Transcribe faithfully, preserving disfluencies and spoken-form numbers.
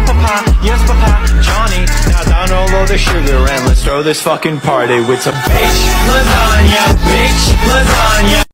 papa, yes papa, Johnny. Now down all of the sugar and let's throw this fucking party with some bitch lasagna, bitch lasagna.